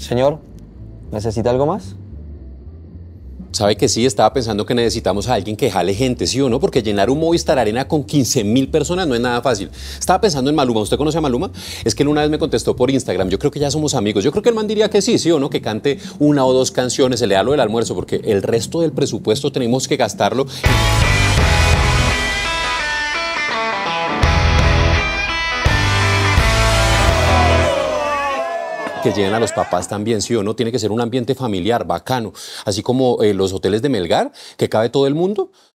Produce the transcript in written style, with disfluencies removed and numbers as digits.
Señor, ¿necesita algo más? Sabe que sí, estaba pensando que necesitamos a alguien que jale gente, ¿sí o no? Porque llenar un Movistar Arena con 15.000 personas no es nada fácil. Estaba pensando en Maluma. ¿Usted conoce a Maluma? Es que él una vez me contestó por Instagram. Yo creo que ya somos amigos. Yo creo que el man diría que sí, ¿sí o no? Que cante una o dos canciones, se le da lo del almuerzo, porque el resto del presupuesto tenemos que gastarlo. Que lleguen a los papás también, ¿sí o no? Tiene que ser un ambiente familiar, bacano. Así como los hoteles de Melgar, que cabe todo el mundo.